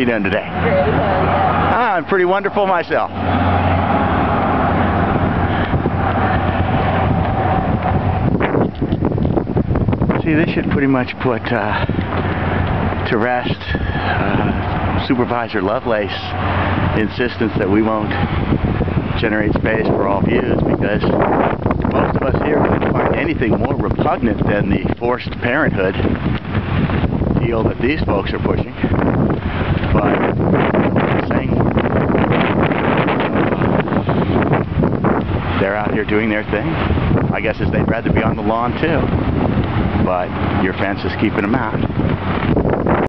you doing today? Great, yeah. I'm pretty wonderful myself. See, this should pretty much put to rest Supervisor Lovelace's insistence that we won't generate space for all views, because most of us here couldn't find anything more repugnant than the forced parenthood deal that these folks are pushing. But saying they're out here doing their thing. I guess they'd rather be on the lawn too, but your fence is keeping them out.